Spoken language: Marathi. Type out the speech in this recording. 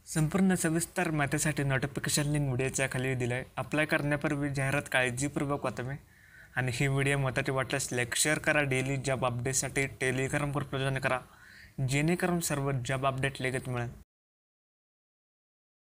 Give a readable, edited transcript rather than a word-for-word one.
संपूर्ण सविस्तर माहितीसाठी नोटिफिकेशन लिंक व्हिडिओच्या खाली दिलं आहे. अप्लाय करण्यापूर्वी जाहिरात काळजीपूर्वक वाचावे आणि ही व्हिडिओ महत्त्वाची वाटल्यास लाईक शेअर करा. डेली जॉब अपडेटसाठी टेलिग्राम ग्रुप जॉइन करा जेणेकरून सर्व जॉब अपडेट लगेच मिळेल.